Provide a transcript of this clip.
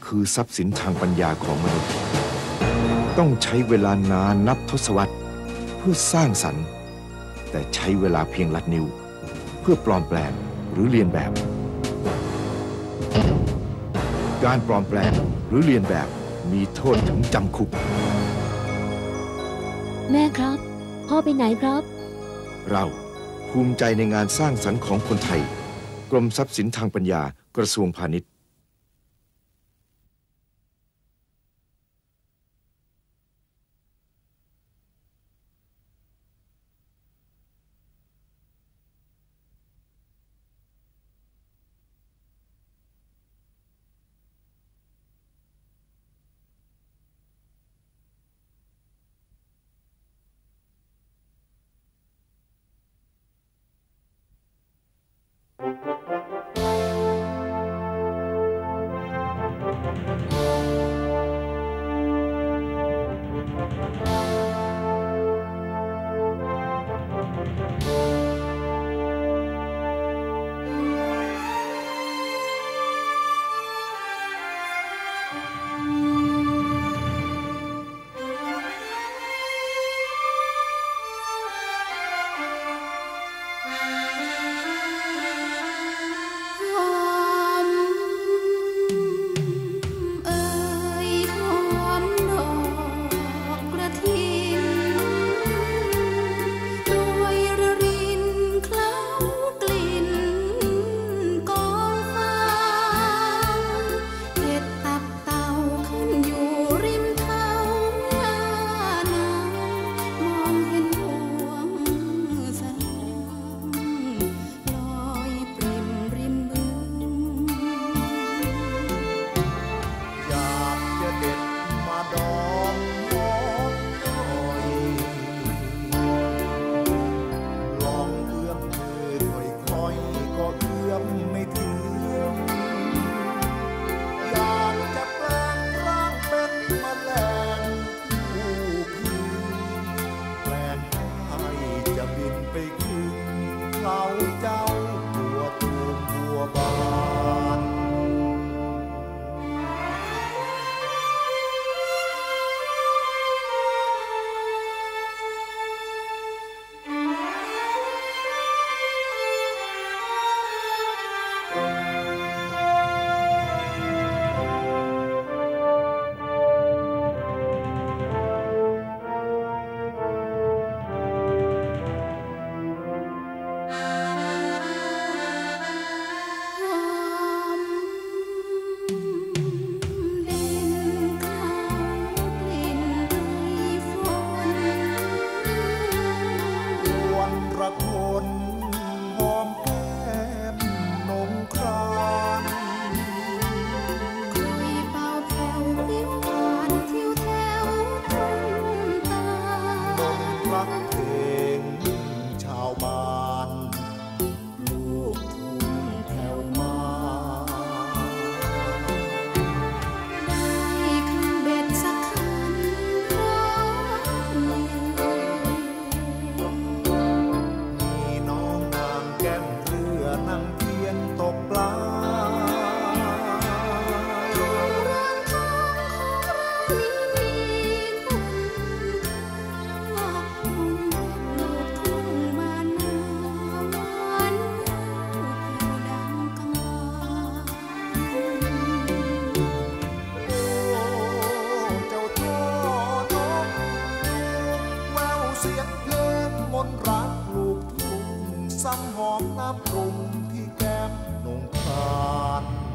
คือทรัพย์สินทางปัญญาของมนุษย์ต้องใช้เวลานานนับทศวรรษเพื่อสร้างสรรค์แต่ใช้เวลาเพียงลัดนิ้วเพื่อปลอมแปลงหรือเลียนแบบการปลอมแปลงหรือเลียนแบบมีโทษถึงจำคุกแม่ครับพ่อไปไหนครับเราภูมิใจในงานสร้างสรรค์ของคนไทยกรมทรัพย์สินทางปัญญากระทรวงพาณิชย์ซ้ำหอมน้ำปรุงที่แก้มนงคราน